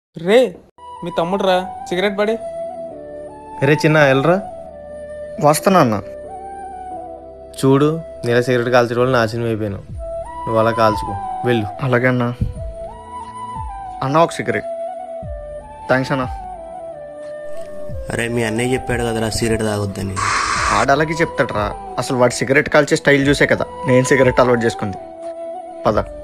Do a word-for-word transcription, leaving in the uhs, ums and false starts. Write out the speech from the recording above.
రే మీ తమ్ముడు రా సిగరెట్ పడి. రే చిన్న వెళ్ళరా. వస్తున్నా అన్న. చూడు నేను సిగరెట్ కాల్చడం వల్ల నాశనం అయిపోయాను. నువ్వు అలా కాల్చుకో వెళ్ళు. అలాగే అన్న. అన్న ఒక సిగరెట్. థ్యాంక్స్ అన్న. అరే మీ అన్నయ్య చెప్పాడు కదరా సిగరెట్ తాగొద్దని. ఆడ అలాగే చెప్తాడు రా. అసలు వాడు సిగరెట్ కాల్చే స్టైల్ చూసే కదా నేను సిగరెట్ అలవాటు చేసుకుంది. పద.